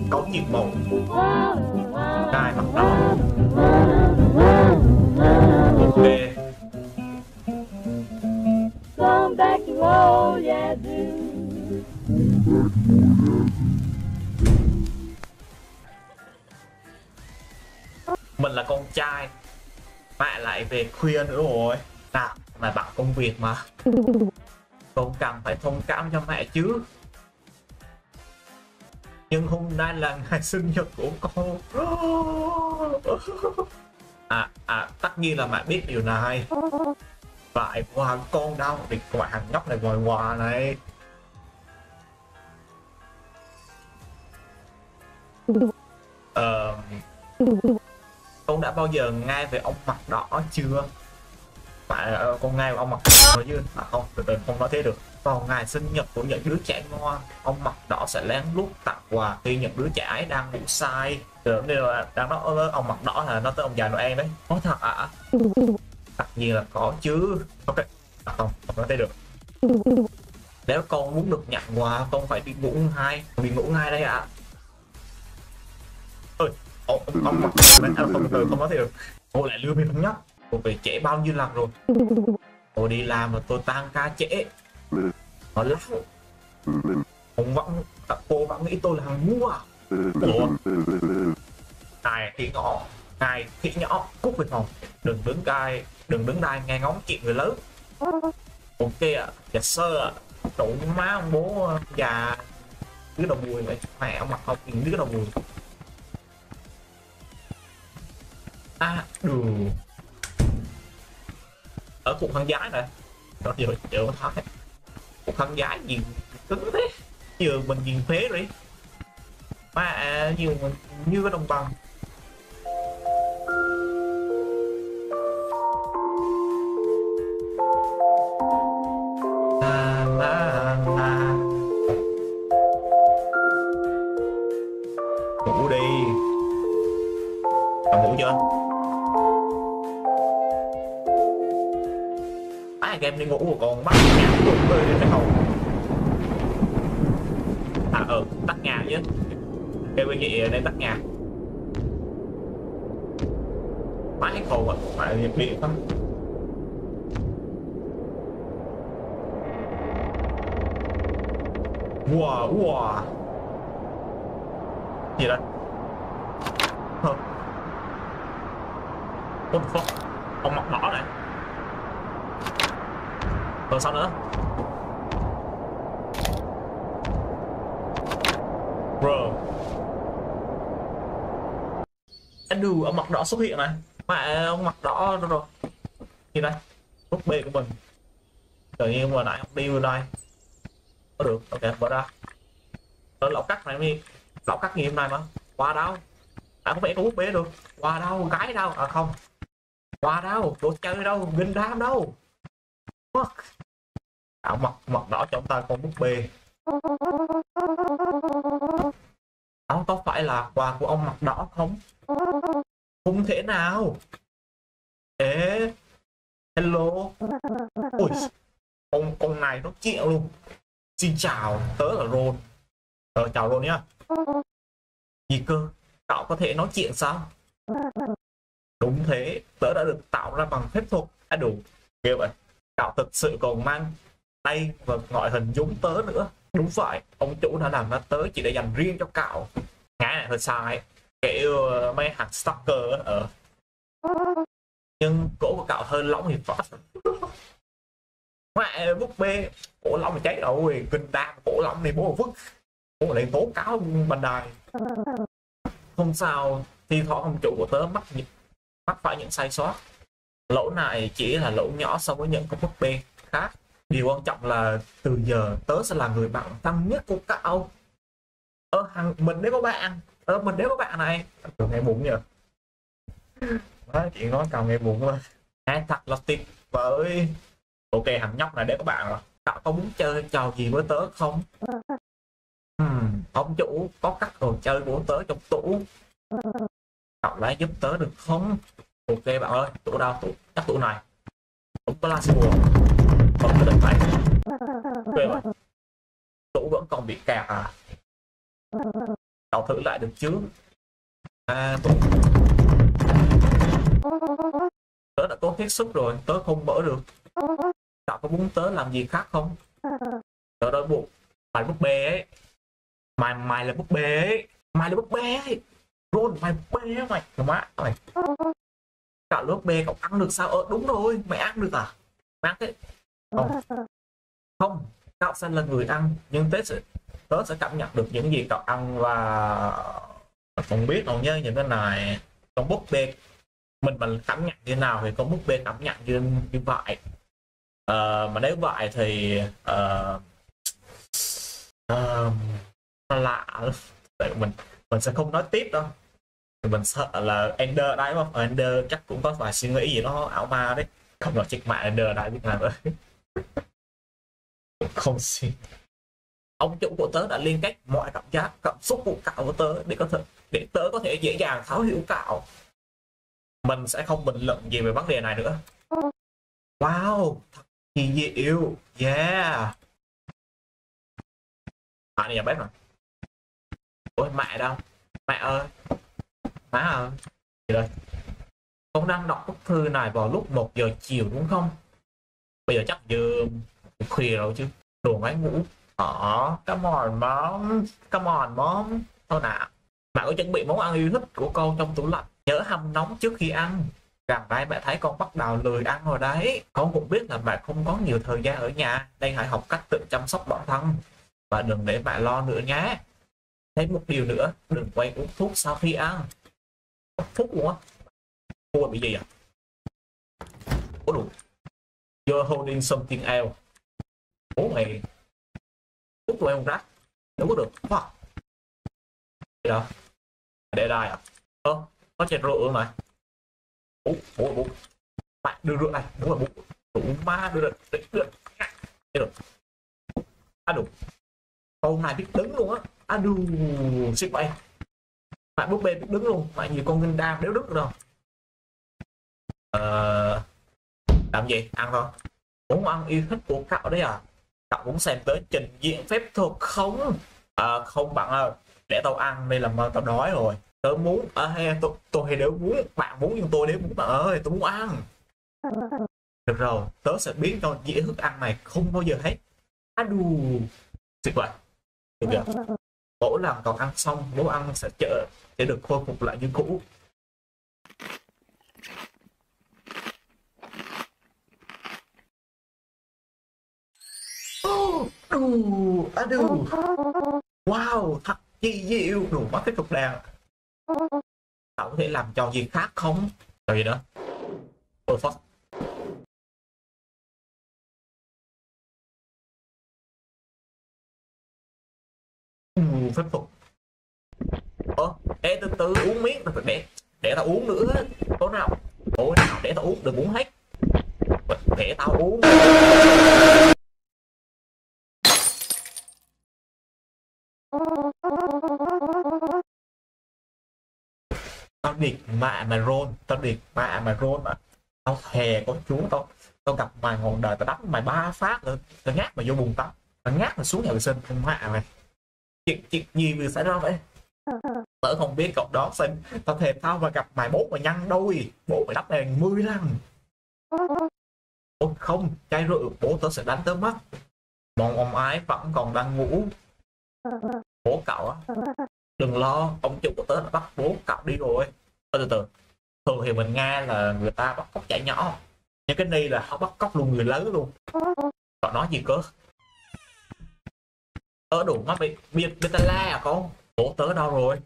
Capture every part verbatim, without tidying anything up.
cống nhiệt một cai mặt đỏ. Ok. Come back to old Yazoo. Mình là con trai, mẹ lại về khuya nữa rồi. Nào, là bạn công việc mà. Con cần phải thông cảm cho mẹ chứ. Nhưng hôm nay là ngày sinh nhật của con. À, à, tất nhiên là mẹ biết điều này. Lại quà con đâu, thì quà hàng nhóc này vòi quà này. Ờ... Con đã bao giờ nghe về ông mặt đỏ chưa? Phải con nghe về ông mặt đỏ rồi chứ? À không, từ từ không nói thế được. Vào ngày sinh nhật của những đứa trẻ ngoan, ông mặt đỏ sẽ lén lút tặng quà khi những đứa trẻ ấy đang ngủ say. Nên là đang nói với ông mặt đỏ là nó tới ông già Noel đấy. Có thật ạ? À? Tất nhiên là có chứ. Ok. À không, không nói thế được. Nếu con muốn được nhận quà, con phải đi ngủ ngay. Đi ngủ ngay đây ạ. À. Ơi, ông, ông mặt đỏ không, không, không nói thế được. Cô lại lừa mình nhóc. Cô về trễ bao nhiêu lần rồi. Tôi đi làm mà tôi tan ca trễ. Nó lắm. Ông vẫn, cô vẫn nghĩ tôi là thằng mua. Ủa? Này khỉ nhỏ, này khỉ nhỏ, cút về phòng. Đừng đứng cai, đừng đứng đai nghe ngóng chuyện người lớn. Ok ạ, à, dạ sơ ạ. Đủ má ông bố già. Đứa đầu mùi vậy, mẹ ông mặt không nhìn đứa đầu mùi. À, đủ. Ở cục khăn giái này. Đó giờ, giờ có thấy. Cục khăn giái gì cứng thế. Giờ mình nhìn phế rồi. Mà à, nhiều như cái đồng bằng. La, la, la. Ngủ đi. Bạn ngủ chưa? À, game đi ngủ còn bắt nhạc cũng rơi lên phải không? À ờ, tắt nhà chứ. Kêu cái gì đây tắt nhà. Mãi khổ à, phải nhập điện không? Wow, wow. Gì đây? Hơ. What the fuck? Ông mặt đỏ này. Rồi sao nữa? Bro. Anh đù, ông mặt đỏ xuất hiện này. Mà ông mặt đỏ rồi rồi. Gì đây? Búp bê của mình. Tự nhiên mà nãy ông đi bên đây. Có được, ok, mở ra. Ở lọc cắt này đi. Lọc cắt nghiệm này mà. Qua đâu? À không phải có búp bê được. Qua đâu? Gái đâu? À không. Qua đâu? Đồ chơi đâu? Ginh đam đâu? Fuck. À, mặt mặt đỏ trong tay con búp bê. Đó có phải là quà của ông mặt đỏ không? Không thể nào. Ê, hello. Ui, con con này nó chịu luôn. Xin chào, tớ là Ron. Ờ, chào Ron nhá. Gì cơ? Cậu có thể nói chuyện sao? Đúng thế, tớ đã được tạo ra bằng phép thuật. À đủ, ghê vậy. Cậu thực sự còn mang tay và ngoại hình giống tớ nữa. Đúng vậy, ông chủ đã làm ra tớ chỉ để dành riêng cho cậu. Ngã này hơi sai. Kiểu uh, mấy hạt stalker ở. Nhưng cổ của cậu hơi lỏng thì phải. Mẹ búp bê, cổ lỏng mà cháy rồi. Kinh đam, cổ lỏng này bố vứt. Bố lại tố cáo ban đài. Không sao, thi thoảng ông chủ của tớ mắc mắc phải những sai sót. Lỗi này chỉ là lỗi nhỏ so với những con búp bê khác. Điều quan trọng là từ giờ tớ sẽ là người bạn thân nhất của cậu. Ơ hằng mình đấy có bạn. Ơ mình đấy có bạn này. Tôi nghe buồn nhờ. Nói chuyện nói cậu nghe buồn quá. Nghe thật là tuyệt vời. Ok thằng nhóc này để có bạn rồi. Cậu có muốn chơi trò gì với tớ không? Hmm, ông chủ có các đồ chơi của tớ trong tủ. Cậu lại giúp tớ được không? Ok bạn ơi, tủ đâu? Tủ chắc tủ này. Tủ có la xua. Không có định phải. Ok rồi. Tủ vẫn còn bị kẹt à? Cậu thử lại được chứ? À, tôi... tớ đã cố hết sức rồi, tớ không mở được. Cậu có muốn tớ làm gì khác không? Tớ đói bụng. Mày búp bê ấy. Mày mày là búp bê ấy. Mày là búp bê ấy. Ron, mày búp bê ấy mày. Má mày. Cậu là búp bê, cậu ăn được sao? Ờ đúng rồi, mày ăn được à? Mày ăn thế. Không. Không, cậu sẽ là người ăn, nhưng tớ sẽ, tớ sẽ cảm nhận được những gì cậu ăn và không biết đâu nhớ những cái này. Con búp bê mình mình cảm nhận như nào thì con búp bê cảm nhận như như vậy. Ờ, mà nếu vậy thì uh, uh, lạ, tại mình mình sẽ không nói tiếp đâu, mình sợ là Ender đấy không? Ender chắc cũng có vài suy nghĩ gì nó ảo ma đấy, không là chết mẹ Ender đây biết làm ơi. Không xin. Ông chủ của tớ đã liên kết mọi cảm giác cảm xúc của cậu với tớ để có thể để tớ có thể dễ dàng thấu hiểu cậu. Mình sẽ không bình luận gì về vấn đề này nữa. Wow, thật kỳ diệu. Yeah. À này nhà bếp rồi. Ôi mẹ đâu? Mẹ ơi. Má ơi. Gì đây? Con đang đọc bức thư này vào lúc một giờ chiều đúng không? Bây giờ chắc giờ khuya rồi chứ. Đồ máy ngủ. Ờ, come on mom. Come on mom. Thôi nào. Mẹ có chuẩn bị món ăn yêu thích của con trong tủ lạnh. Nhớ hâm nóng trước khi ăn. Gần đây mẹ thấy con bắt đầu lười ăn rồi đấy. Con cũng biết là mẹ không có nhiều thời gian ở nhà, nên hãy học cách tự chăm sóc bản thân và đừng để mẹ lo nữa nhé. Thêm một điều nữa, đừng quên uống thuốc sau khi ăn. Uống thuốc luôn á? Cô bị gì à? Ủa đủ. You're holding something else. Ủa mày thuốc tụi em không rác. Đâu có được. Wow. Gì đâu? Để đây à? Ơ, có chén rượu này. Ủa, ủa, ủa. Bạn đưa rượu này, đúng là bụng. Đủ ma đưa rượu, đưa rượu. Đây rồi. À đủ. Con này biết đứng luôn á. À đủ. Xích vậy. Bạn búp bê biết đứng luôn. Bạn nhiều con Linh Đam đéo đứng được đâu. Ờ... làm gì? Ăn thôi. Muốn ăn yêu thích của cậu đấy à? Cậu cũng xem tới trình diễn phép thuật không? À, không bạn ơi. Để tao ăn đây là mà tao đói rồi. Tớ muốn, à, hay tôi, tôi đều muốn, bạn muốn nhưng tôi đều muốn bạn ơi, tôi muốn ăn. Được rồi, tớ sẽ biến cho dĩa thức ăn này không bao giờ hết. À đù. Tuyệt vời. Được chưa? Mỗi lần còn ăn xong, bố ăn sẽ chợ để được khôi phục lại như cũ. Oh, đù, à đù. Wow, thật chi diệu, đủ mắt cái cục đàn. Cậu có thể làm trò gì khác không? Trò gì nữa? Ôi fuck. Ừ, phép thuật. Ơ, ê từ từ uống miếng, để để tao uống nữa. Có nào? Ôi nào để tao uống, đừng uống hết. Để tao uống. Tao địt mẹ mà Ron, tao địt mẹ mà Ron mà. Tao thề con chú tao, tao gặp mày ngọn đời tao đánh mày ba phát nữa, tao nhát mày vô bùn tắm, tao nhát mày xuống nhà vệ sinh, con mẹ mày. Chuyện chuyện gì vừa xảy ra vậy? Tớ không biết cậu đó xem, tao thề tao mà gặp mày bố mày nhăn đôi, bố mày đắp đèn mươi lần. Ôi không, chai rượu bố tớ sẽ đánh tớ mất. Mong ông ái vẫn còn đang ngủ. Bố cậu á, đừng lo, ông chủ của tớ đã bắt bố cậu đi rồi. Từ từ, thường thì mình nghe là người ta bắt cóc trẻ nhỏ, nhưng cái này là họ bắt cóc luôn người lớn luôn. Cậu nói gì cơ? Tớ đủ mắt bị biệt biệt ta la à con? Bố tớ đâu rồi?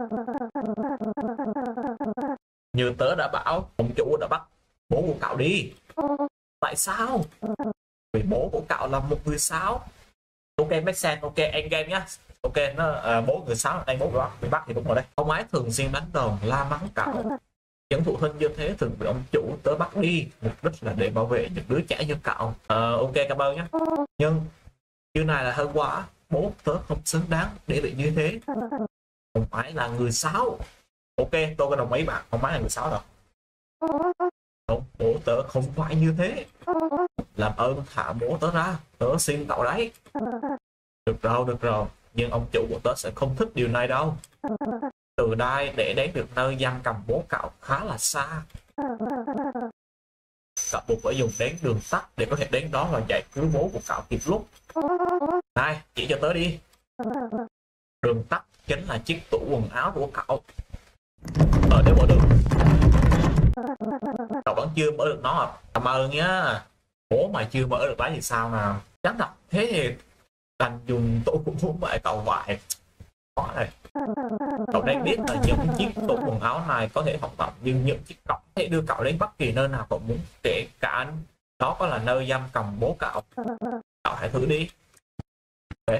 Như tớ đã bảo, ông chủ đã bắt bố của cậu đi. Tại sao? Vì bố của cậu là một người sáo. Ok make sense, ok end game nhá. Ok nó à, bố người sáo đây, bố của bị bắt thì đúng rồi đây. Ông ấy thường xuyên đánh đòn la mắng cậu. Những phụ huynh như thế thường bị ông chủ tớ bắt đi, mục đích là để bảo vệ những đứa trẻ như cậu. À, ok cảm ơn nhé. Nhưng như này là hơi quá, bố tớ không xứng đáng để bị như thế. Ông ấy là người sáo. Ok tôi có đồng ý bạn, ông ấy là người sáo đâu. Không, bố tớ không phải như thế. Làm ơn thả bố tớ ra, tớ xin cậu đấy. Được rồi, được rồi, nhưng ông chủ của tớ sẽ không thích điều này đâu. Từ đây để đến được nơi giam cầm bố cậu khá là xa. Cậu buộc phải dùng đến đường tắt để có thể đến đó và giải cứu bố của cậu kịp lúc. Này, chỉ cho tớ đi. Đường tắt chính là chiếc tủ quần áo của cậu. Ờ, nếu mở được. Cậu vẫn chưa mở được nó à? Cảm ơn nhá. Bố mày chưa mở được đấy thì sao nào? Chắc thật thế thì đành dùng tủ của bố mẹ cậu vậy. Khó này. Cậu nên biết là những chiếc tủ quần áo này có thể hoạt động, nhưng những chiếc cổng có thể đưa cậu đến bất kỳ nơi nào cậu muốn, kể cả đó có là nơi giam cầm bố cậu. Cậu hãy thử đi. Đấy.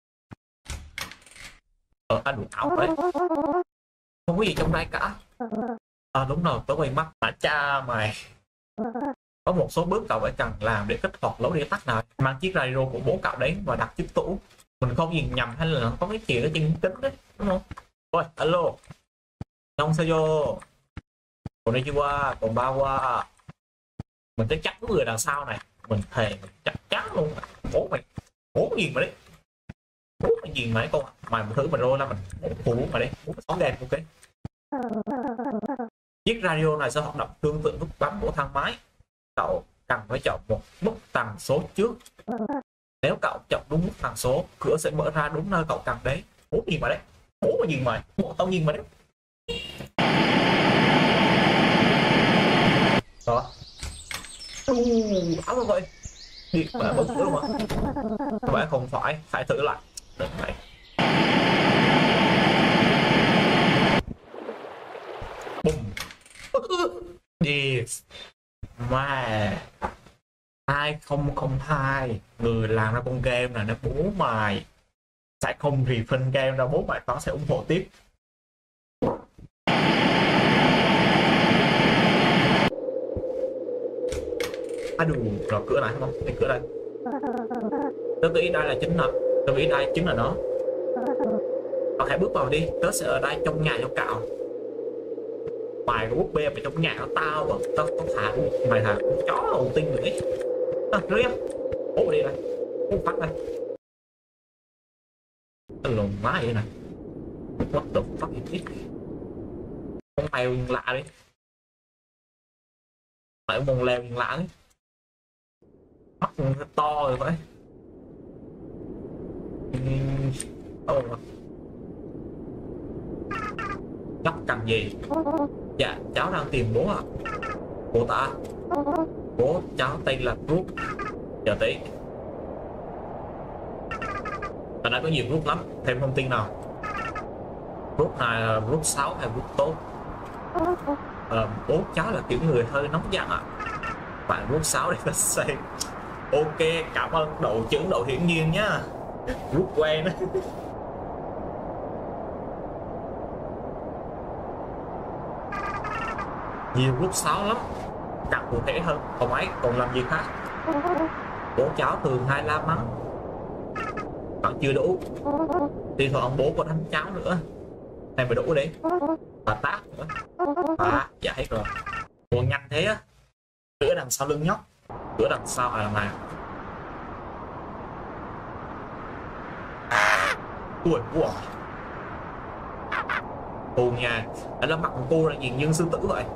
Ờ, anh đủ áo đấy. Không có gì trong đây cả. À đúng rồi, tớ quay mắt. À cha mày. Có một số bước cậu phải cần làm để kích hoạt lối đi tắt này. Mang chiếc radio của bố cậu đến và đặt chiếc tủ. Mình không nhìn nhầm hay là có cái chuyện ở trên kính đấy, đúng không? Ôi, alo. Nhông sao vô. Còn đây chưa qua, còn ba qua. Mình chắc chắn người đằng sau này. Mình thề, mình chắc chắn luôn. Bố mày, bố mày nhìn mà đấy. Bố mày nhìn mày con. Mày một thứ mà rồi là mình bố mày đấy. Bố mày sống đèn, ok. Chiếc radio này sẽ hoạt động tương tự nút bấm của thang máy. Cậu cần phải chọn một mức tần số trước. Nếu cậu chọn đúng mức tần số, cửa sẽ mở ra đúng nơi cậu cần đến. Bố nhìn mày đấy. Bố mày nhìn mày. Bố tao nhìn mày đấy. Đó. U, áo rồi vậy. Đi mà bấm cửa mà. Các bạn không phải, phải thử lại. Đừng vậy. Bùm. Yes. Mà hai không không hai người làm ra con game này nó bố mày sẽ không refund game đâu, bố mày nó sẽ ủng hộ tiếp. À đủ rồi, cửa này không? Cái cửa đây. Tớ nghĩ đây là chính là tớ nghĩ đây chính là nó. Cậu hãy bước vào đi, tớ sẽ ở đây trong nhà cho cậu. Mày có búp bê ở trong nhà của tao mà tao tao thả mày thả con chó đầu tiên nữa ấy. À, riêng bố đi đây, bố phát đây. Cái lồn má vậy này. What the fuck is this? Con mèo lạ đi. Phải con leo lạ đấy. Mắt to rồi vậy. Ồ. Chắc cần gì? Dạ, cháu đang tìm bố ạ. À. Bố ta? Bố cháu tên là Brooke. Chờ tí. Ở đây có nhiều Brooke lắm. Thêm thông tin nào? Brooke này là Brooke sáu hay Brooke tốt? À, bố cháu là kiểu người hơi nóng giận ạ. À. Bạn Brooke sáu để ta xem. Ok, cảm ơn độ trưởng độ hiển nhiên nhá. Brooke quen á. Nhiều lúc sáu lắm, càng cụ thể hơn. Còn ấy còn làm gì khác? Bố cháu thường hay la mắng, vẫn chưa đủ. Thì thôi ông bố còn đánh cháu nữa, này mới đủ đi. Và tát nữa. À dạ hết rồi. Ủa nhanh thế á? Cửa đằng sau lưng nhóc. Cửa đằng sau à mà. Ui ui. Cô nhà đã là mặt của cô là nhìn như sư tử vậy.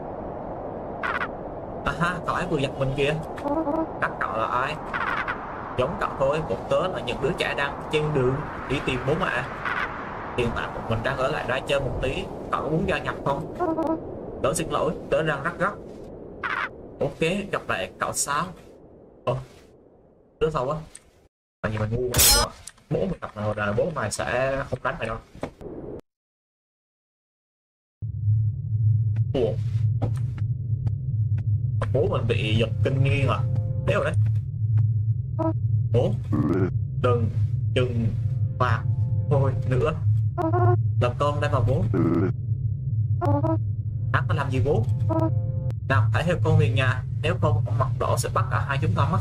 À ha, cậu ấy vừa giật mình kìa. Các cậu là ai? Giống cậu thôi, một tớ là những đứa trẻ đang trên đường đi tìm bố mẹ. Hiện tại một mình đang ở lại đây chơi một tí. Cậu có muốn gia nhập không? Tớ xin lỗi, tớ đang rất gấp. Ok, gặp lại cậu sao? Ồ, đứa sao á? Tại vì mày ngu quá. Bố mày gặp nào là bố mày sẽ không đánh mày đâu. Ủa? Bố mình bị giật kinh nghiêng à? Đéo rồi đấy. Bố đừng chừng phạt thôi nữa. Là con đây mà bố. Hắn có làm gì bố? Nào hãy theo con về nhà. Nếu không mặt đỏ sẽ bắt cả hai chúng ta mất.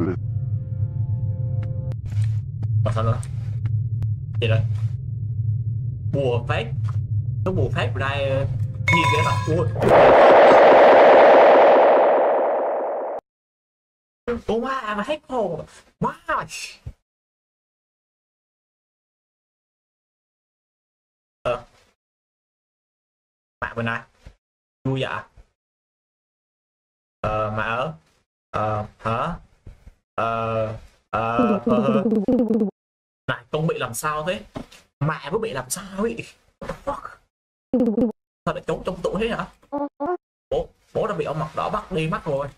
Mà sao nữa? Gì đây? Bùa phép. Cái bùa phép ở đây nhìn cái mặt ui. Ủa má mà hết hồn. Má mày. Ờ bên này. Vui dạ. Ờ mẹ ơi. Ờ hả? Ờ ờ ờ. Này con bị làm sao thế? Mẹ mới bị làm sao ấy? Fuck. Sao lại trốn trong tủ thế hả? Bố, bố đã bị ông mặt đỏ bắt đi mất rồi.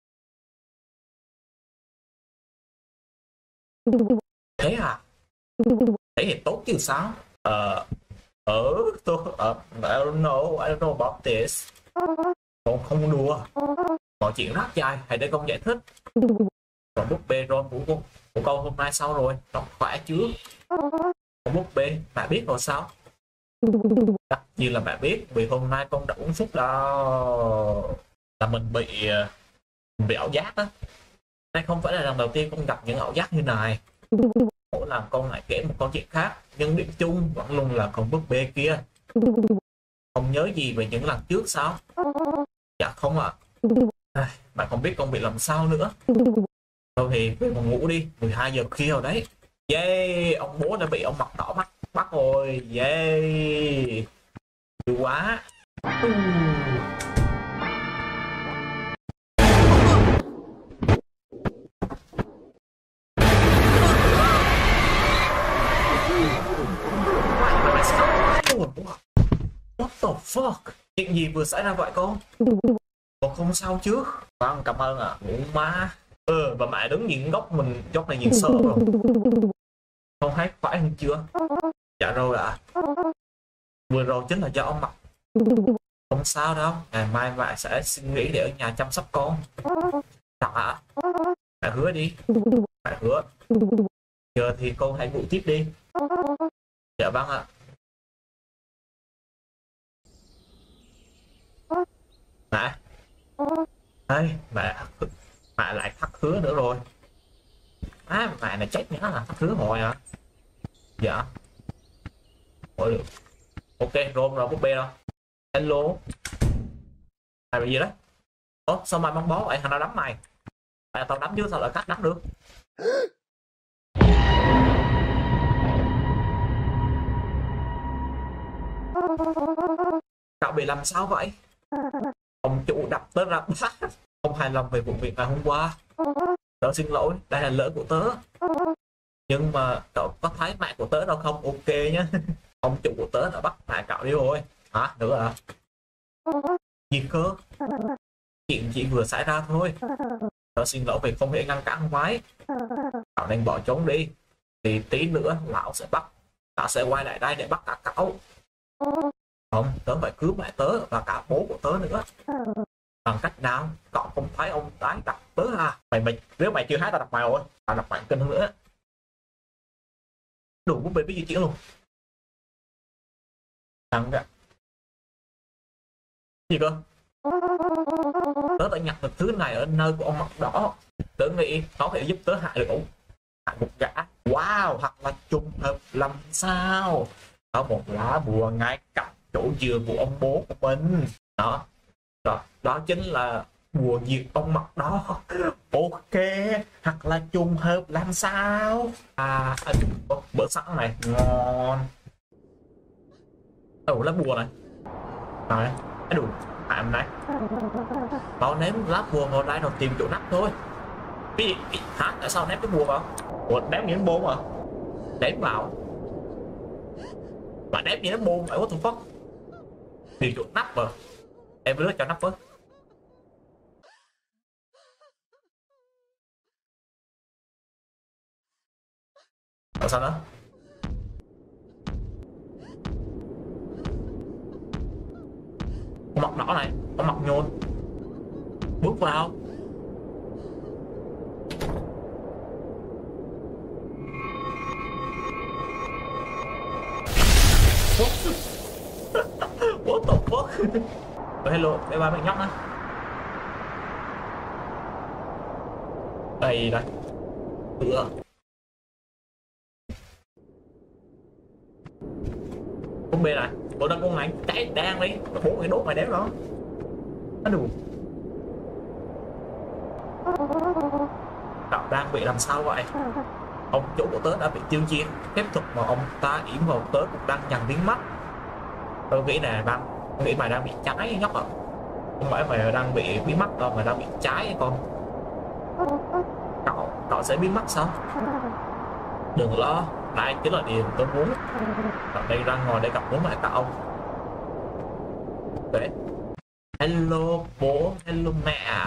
Thế à? Thế thì tốt chứ sao? Ờ, ờ, tôi, ờ, I don't know, I don't know about this. Con không đùa. Mọi chuyện rất dài, hãy để con giải thích. Còn búp bê ron của con, của con hôm nay sao rồi? Nó khỏe chưa? Con búp bê, mẹ biết rồi sao? Tất nhiên là mẹ biết, vì hôm nay con đã uống thuốc đó. Là mình bị, mình bị ảo giác á. Đây không phải là lần đầu tiên con gặp những ảo giác như này. Mỗi lần con lại kể một câu chuyện khác, nhưng điểm chung vẫn luôn là con búp bê kia. Không nhớ gì về những lần trước sao? Dạ không ạ. À, bạn không biết con bị làm sao nữa. Thôi thì về phòng ngủ đi, mười hai giờ khuya rồi đấy. Yeah, ông bố đã bị ông mặt đỏ bắt bắt rồi. Yeah, vui quá. Uh. What the fuck? Chuyện gì vừa xảy ra vậy con? Con không sao chứ? Con cảm ơn ạ. À. Ngủ má. Ừ, và mẹ đứng nhìn góc mình, góc này nhìn sợ rồi. Con thấy khỏe hơn chưa? Dạ rồi ạ. À. Vừa rồi chính là do ông mặt. Không sao đâu. Ngày mai mẹ sẽ xin nghỉ để ở nhà chăm sóc con. Dạ ạ. Mẹ hứa đi. Mẹ hứa. Giờ thì con hãy ngủ tiếp đi. Dạ vâng ạ. Mẹ. Đây, mẹ. Mẹ lại thất hứa nữa rồi. À, mẹ này chết nhá là thất hứa hồi à. Dạ. Ôi được. Ok, rôm rồi búp bê đâu. Hello. Mày bị gì đấy? Ủa, sao mày băng bó vậy? Thằng nào đấm mày? Mày tao đấm chứ sao lại cắt đấm được? Cậu bị làm sao vậy? Ông chủ đập tớ ra bát. Không hài lòng về vụ việc ngày hôm qua. Tớ xin lỗi, đây là lỗi của tớ. Nhưng mà cậu có thấy mẹ của tớ đâu không? Ok nhé. Ông chủ của tớ đã bắt mẹ cậu đi rồi. Hả? Nữa à? Gì cơ? Chuyện chỉ vừa xảy ra thôi. Tớ xin lỗi vì không thể ngăn cản ông ấy. Cậu nên bỏ trốn đi. Thì tí nữa lão sẽ bắt. Lão sẽ quay lại đây để bắt cả cậu. Không, tớ phải cứu mẹ tớ và cả bố của tớ nữa. Bằng cách nào? Cậu không thấy ông tái đập tớ à? Mày mày nếu mày chưa thấy tao đập mày rồi, tao đập mày kinh hơn nữa. Đủ búp bê biết di chuyển luôn. Thằng kìa. Gì cơ? Tớ đã nhặt được thứ này ở nơi của ông mặt đỏ. Tớ nghĩ nó có thể giúp tớ hại được hại một gã. Wow, thật là trùng hợp làm sao? Có một lá bùa ngay cạnh chỗ giường của ông bố của mình. Đó, đó, đó chính là bùa diệt ông mặt đó. Ok, thật là trùng hợp làm sao? À, bữa sẵn này ngon. Ồ, lá bùa này. Này, cái đủ tạm này. Bảo ném lá bùa vào đây rồi tìm chỗ nắp thôi. Cái gì? Hả? Tại sao ném cái bùa vào? Ủa, ném những bom à? Ném vào. Mà ném gì nó bom vậy, what the fuck? Tìm chỗ nắp mà. Em lướt cho nắp với. Ở sao nữa? Con mặt đỏ này, con mặt nhôn. Bước vào. What the fuck? Oh, hello, đây ba bạn nhóc nữa. Đây đây. Ủa. Con bê này, bộ đang con này cháy đang đi, bốn người đốt mày đéo đó. Nó đủ. Cậu đang bị làm sao vậy? Ông chủ của tớ đã bị tiêu diệt. Phép thuật mà ông ta yểm vào tớ cũng đang dần biến mất. Tôi nghĩ là băng nghĩ mày đang bị trái nhóc à, không phải mày đang bị bí mắt đâu, mày đang bị trái con. Cậu cậu sẽ bí mắt sao? Đừng lo, đây chính là điều tôi muốn. Cậu đây ra ngoài để gặp bố mẹ cậu. Đấy. Hello bố, hello mẹ.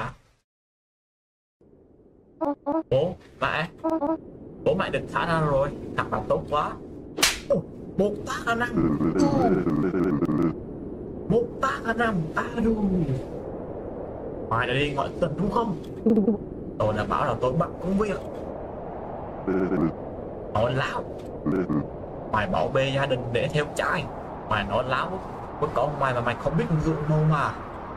Bố mẹ, bố mẹ được thả ra rồi, thật là tốt quá. Một tác khả năng, một tác khả năng, ta đu. Mày đã đi ngoại tình đúng không? Tôi đã bảo là tôi bắt công việc. Nói láo. Mày bỏ bê gia đình để theo trai. Mày nói láo với con mày mà mày không biết gượng đâu mà.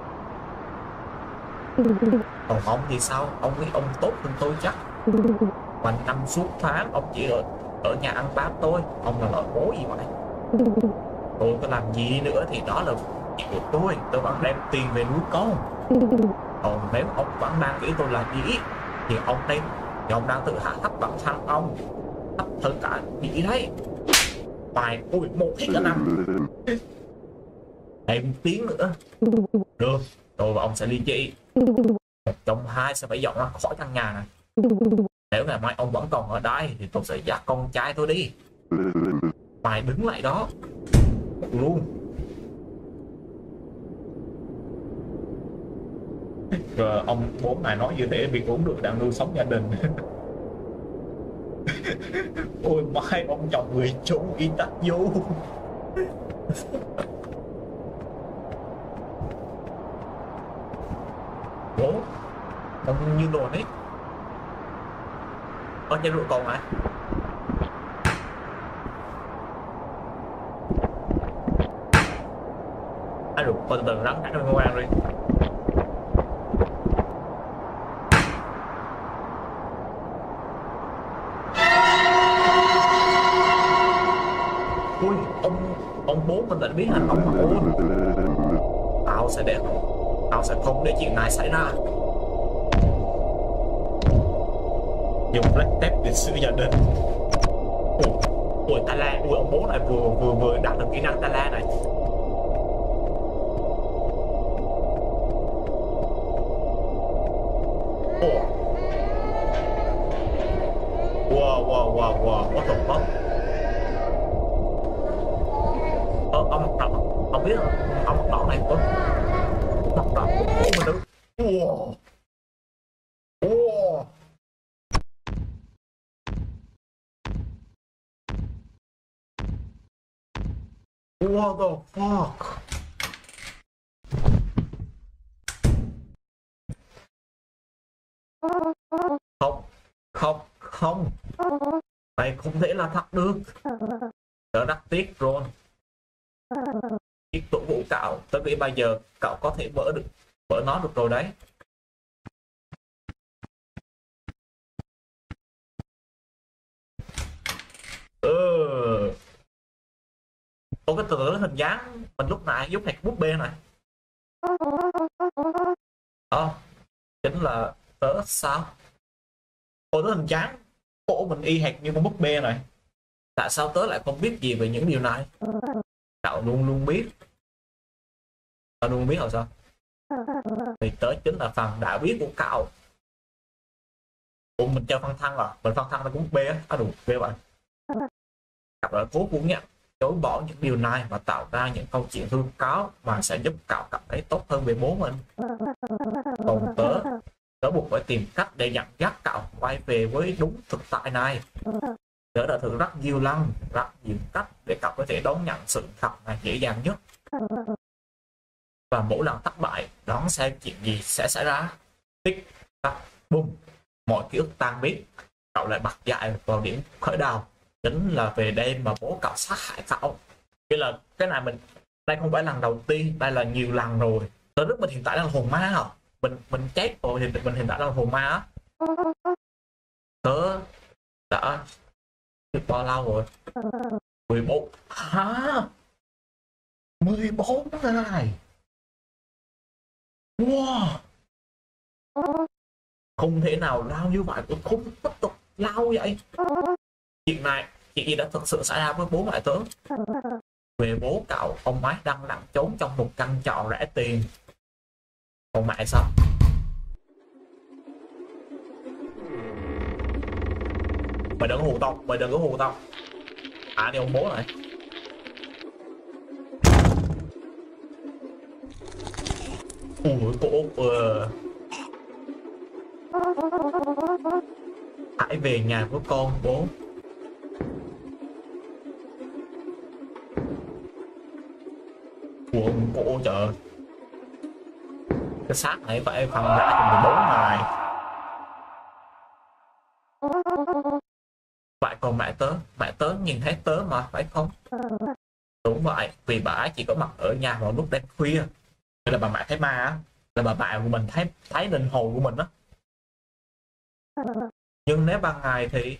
Còn ông thì sao? Ông nghĩ ông tốt hơn tôi chắc. Mà năm suốt tháng ông chỉ ở, ở nhà ăn bám tôi. Ông là loại bố gì vậy? Tôi có làm gì nữa thì đó là chuyện của tôi. Tôi vẫn đem tiền về nuôi con. Còn nếu ông vẫn đang nghĩ tôi là dĩ thì ông đây thì ông đang tự hạ thấp bản thân ông, thấp hơn cả dĩ đấy. Mày ui một hết cả năm. Thêm tiếng nữa. Được, tôi và ông sẽ ly dị. Một trong hai sẽ phải dọn ra khỏi căn nhà này. Nếu ngày mai ông vẫn còn ở đây thì tôi sẽ dắt con trai tôi đi. Mày đứng lại đó luôn. Rồi ông bố mày nói như thế vì uống được đang nuôi sống gia đình. Ôi mai ông chồng người chú y tắc vô. Bố ông như đồn ấy. Ở trên rượu còn à? À rồi, từ từ rắn cắn lên ngoan đi. Ui, ông ông bố mình đã biết hành động mà ôi. Tao sẽ để Tao sẽ không để chuyện này xảy ra. Dùng black tape để xử gia đình. Ui, ui ta la, ui ông bố này vừa vừa vừa đạt được kỹ năng ta la này. Ồ. Wow wow wow wow, what the fuck. Ờ, ông mặc đỏ, ông biết không? Ông mặc đỏ này có mặc đỏ của bố mình nữa. Wow. Wow. What the fuck? Không, không, không. Này không thể là thật được. Tớ đắc tiếc rồi. Chiếc tủ vũ cạo, tớ nghĩ bây giờ cậu có thể mở được, mở nó được rồi đấy. Ừ. Tôi cái từ từ hình dáng mình lúc nãy giúp này bút bê này. Ờ, chính là tớ sao? Ôi tớ hình dáng cổ mình y hệt như con búp bê này. Tại sao tớ lại không biết gì về những điều này? Cậu luôn luôn biết. Cậu luôn biết rồi sao? Vì tớ chính là phần đã biết của cậu. Ủa mình chơi phân thân à? Mình phân thân là cũng bê á. À đủ, bê vậy. Cậu đã cố phủ nhận, chối bỏ những điều này và tạo ra những câu chuyện hư cáo mà sẽ giúp cậu cảm thấy tốt hơn về bố mình. Còn tớ, tớ buộc phải tìm cách để dẫn dắt cậu quay về với đúng thực tại này. Tớ đã thử rất nhiều lần, rất nhiều cách để cậu có thể đón nhận sự thật này dễ dàng nhất. Và mỗi lần thất bại, đón xem chuyện gì sẽ xảy ra. Tích, tắc, bum, mọi ký ức tan biến. Cậu lại bật dậy vào điểm khởi đầu, chính là về đêm mà bố cậu sát hại cậu. Cái là cái này mình, đây không phải lần đầu tiên, đây là nhiều lần rồi. Tớ rất mình hiện tại đang là hồn ma à. Mình mình chết rồi thì mình hiện tại đang là hồn ma á. Tớ đã được bao lâu rồi? mười bốn hả? mười bốn ngày. Wow. Không thể nào lao như vậy, tôi không tiếp tục lao vậy. Chuyện này, chuyện gì đã thực sự xảy ra với bố mẹ tớ? Về bố cậu, ông ấy đang lẩn trốn trong một căn trọ rẻ tiền. Còn mẹ sao? Mày đừng có hù tao, mày đừng có hù tao. À đi ông bố này. Ui cô uh. Hãy về nhà với con bố. Ủa cô trời. Cái xác này phải phần rã cho mười bốn ngày. Vậy còn mẹ tớ, mẹ tớ nhìn thấy tớ mà phải không? Đúng vậy, vì bà ấy chỉ có mặt ở nhà vào lúc đêm khuya. Đây là bà mẹ thấy ma á, là bà mẹ của mình thấy thấy linh hồn của mình á. Nhưng nếu ban ngày thì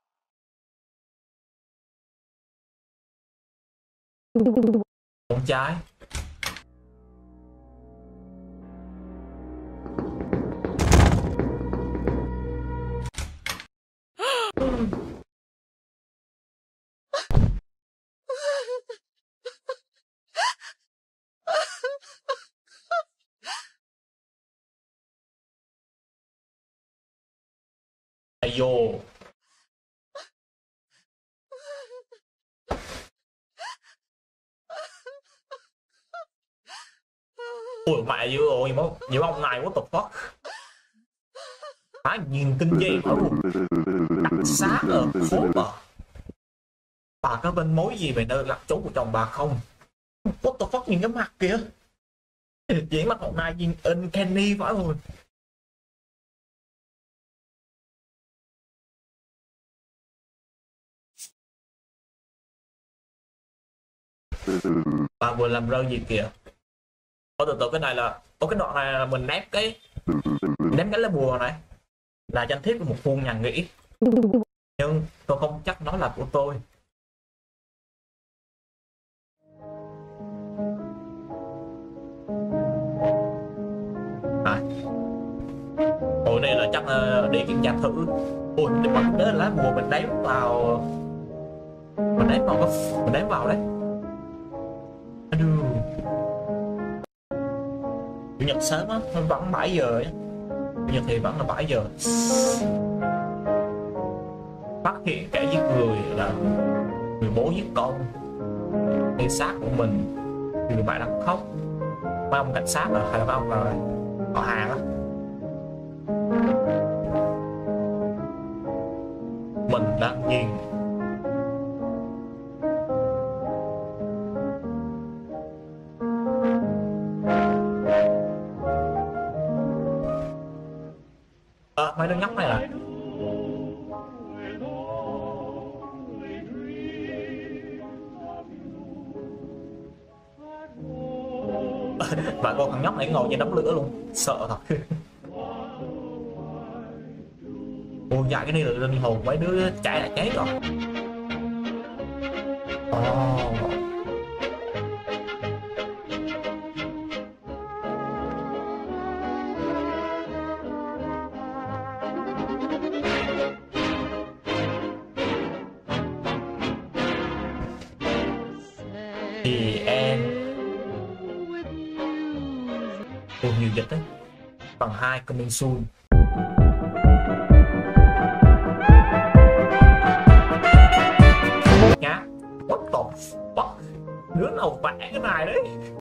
con trai. Ai vô. Ui mẹ dữ rồi, những ông này what the fuck. Phải nhìn kinh dị ở luôn. Đặt xác ở khố bà. Bà có bên mối gì về nơi lẩn trốn của chồng bà không? What the fuck, nhìn cái mặt kìa. Diễn mặt hôm nay nhìn uncanny phải rồi. Bà vừa làm rơi gì kìa. Ủa từ từ cái này là, ủa cái đoạn này là mình ném cái ném cái lá bùa này là danh thiếp của một khu nhà nghỉ, nhưng tôi không chắc nó là của tôi. À. Ủa này là chắc uh, đi kiểm tra thử. Ủa nhưng mà đó là lá bùa mình ném vào, mình ném vào mình ném vào đấy. Chủ nhật sớm á, nó vẫn bảy giờ ấy. Chủ nhật thì vẫn là bảy giờ. Phát hiện kẻ giết người là người bố giết con. Cái xác của mình thì người mẹ đang khóc. Mấy ông cảnh sát là hay là mấy ông là họ hàng á. Mình đang nhìn à, mấy đứa nhóc này là và con thằng nhóc này ngồi trên đống lửa luôn, sợ thật. Ôi dạ cái này là linh hồn mấy đứa chạy lại cháy rồi. Oh. Thì em ôi nhiều dịch đấy. Phần hai coming soon. Nhá, what the fuck, đứa nào vẽ cái này đấy.